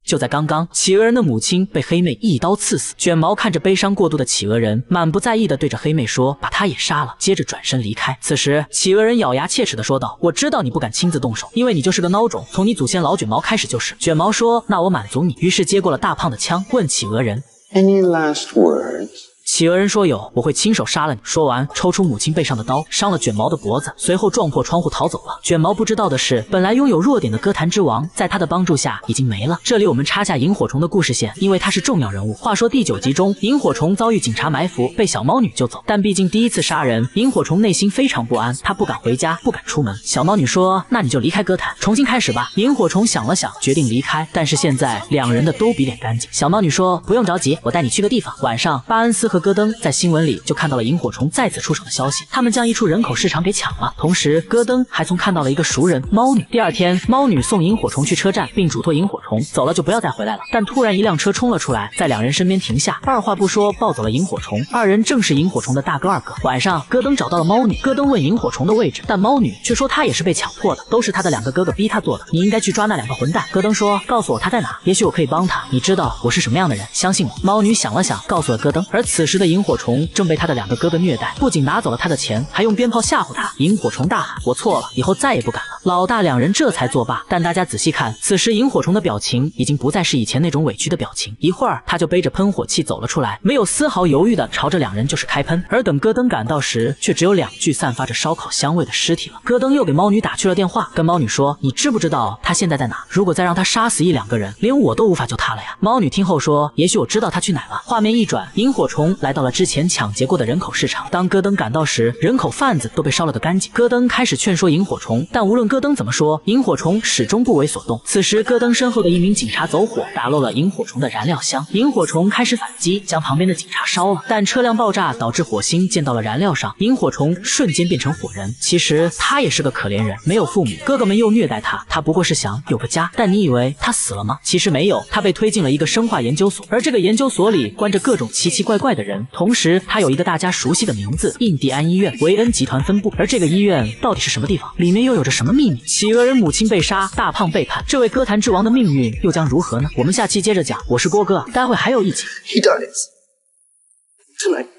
就在刚刚，企鹅人的母亲被黑妹一刀刺死。卷毛看着悲伤过度的企鹅人，满不在意地对着黑妹说：“把他也杀了。”接着转身离开。此时，企鹅人咬牙切齿地说道：“我知道你不敢亲自动手，因为你就是个孬种，从你祖先老卷毛开始就是。”卷毛说：“那我满足你。”于是接过了大胖的枪，问企鹅人 ：“Any last words？” 企鹅人说有，我会亲手杀了你。说完，抽出母亲背上的刀，伤了卷毛的脖子，随后撞破窗户逃走了。卷毛不知道的是，本来拥有弱点的歌坛之王，在他的帮助下已经没了。这里我们插下萤火虫的故事线，因为他是重要人物。话说第9集中，萤火虫遭遇警察埋伏，被小猫女救走，但毕竟第一次杀人，萤火虫内心非常不安，他不敢回家，不敢出门。小猫女说：“那你就离开歌坛，重新开始吧。”萤火虫想了想，决定离开，但是现在两人的都比脸干净。小猫女说：“不用着急，我带你去个地方。”晚上，巴恩斯和戈登在新闻里就看到了萤火虫再次出手的消息，他们将一处人口市场给抢了。同时，戈登还从看到了一个熟人猫女。第二天，猫女送萤火虫去车站，并嘱托萤火虫走了就不要再回来了。但突然一辆车冲了出来，在两人身边停下，二话不说抱走了萤火虫。二人正是萤火虫的大哥二哥。晚上，戈登找到了猫女，戈登问萤火虫的位置，但猫女却说她也是被强迫的，都是他的2个哥哥逼他做的，你应该去抓那2个混蛋。戈登说：“告诉我他在哪，也许我可以帮他。你知道我是什么样的人，相信我。”猫女想了想，告诉了戈登。而此时的萤火虫正被他的2个哥哥虐待，不仅拿走了他的钱，还用鞭炮吓唬他。萤火虫大喊：“我错了，以后再也不敢了。”老大两人这才作罢。但大家仔细看，此时萤火虫的表情已经不再是以前那种委屈的表情，一会儿他就背着喷火器走了出来，没有丝毫犹豫的朝着两人就是开喷。而等戈登赶到时，却只有2具散发着烧烤香味的尸体了。戈登又给猫女打去了电话，跟猫女说：“你知不知道他现在在哪？如果再让他杀死1-2个人，连我都无法救他了呀。”猫女听后说：“也许我知道他去哪了。”画面一转，萤火虫来到了之前抢劫过的人口市场。当戈登赶到时，人口贩子都被烧了个干净。戈登开始劝说萤火虫，但无论戈登怎么说，萤火虫始终不为所动。此时，戈登身后的一名警察走火，打漏了萤火虫的燃料箱。萤火虫开始反击，将旁边的警察烧了，但车辆爆炸导致火星溅到了燃料上，萤火虫瞬间变成火人。其实他也是个可怜人，没有父母，哥哥们又虐待他，他不过是想有个家。但你以为他死了吗？其实没有，他被推进了一个生化研究所，而这个研究所里关着各种奇奇怪怪的人。同时，他有一个大家熟悉的名字——印第安医院，维恩集团分部。而这个医院到底是什么地方？里面又有着什么秘密？企鹅人母亲被杀，大胖背叛，这位歌坛之王的命运又将如何呢？我们下期接着讲。我是郭哥，待会还有一集。 He done it tonight.